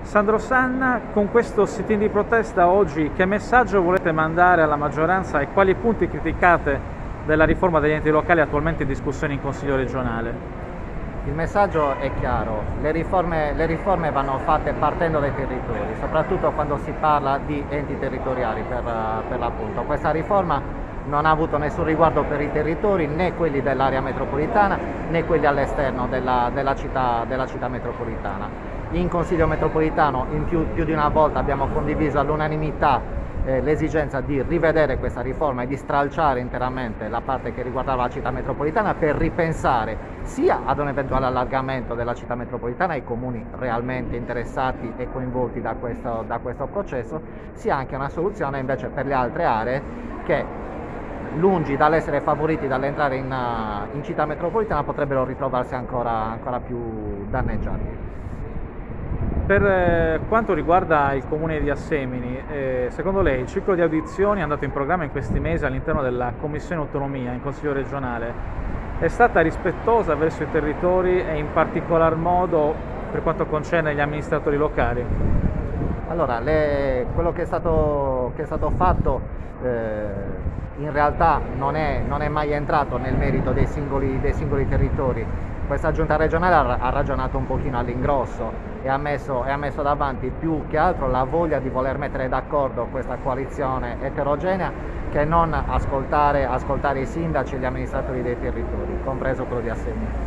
Sandro Sanna, con questo sit-in di protesta oggi che messaggio volete mandare alla maggioranza e quali punti criticate della riforma degli enti locali attualmente in discussione in Consiglio regionale? Il messaggio è chiaro, le riforme vanno fatte partendo dai territori, soprattutto quando si parla di enti territoriali per l'appunto. Questa riforma non ha avuto nessun riguardo per i territori, né quelli dell'area metropolitana né quelli all'esterno della città metropolitana. In Consiglio metropolitano più di una volta abbiamo condiviso all'unanimità l'esigenza di rivedere questa riforma e di stralciare interamente la parte che riguardava la città metropolitana per ripensare sia ad un eventuale allargamento della città metropolitana ai comuni realmente interessati e coinvolti da questo processo, sia anche una soluzione invece per le altre aree che, lungi dall'essere favoriti dall'entrare in città metropolitana, potrebbero ritrovarsi ancora più danneggiati. Per quanto riguarda il comune di Assemini, secondo lei il ciclo di audizioni andato in programma in questi mesi all'interno della Commissione Autonomia in Consiglio regionale è stata rispettosa verso i territori e in particolar modo per quanto concerne gli amministratori locali? Allora, quello che è stato fatto in realtà non è mai entrato nel merito dei singoli territori. Questa giunta regionale ha ragionato un pochino all'ingrosso e ha messo davanti più che altro la voglia di voler mettere d'accordo questa coalizione eterogenea che non ascoltare i sindaci e gli amministratori dei territori, compreso quello di Assemini.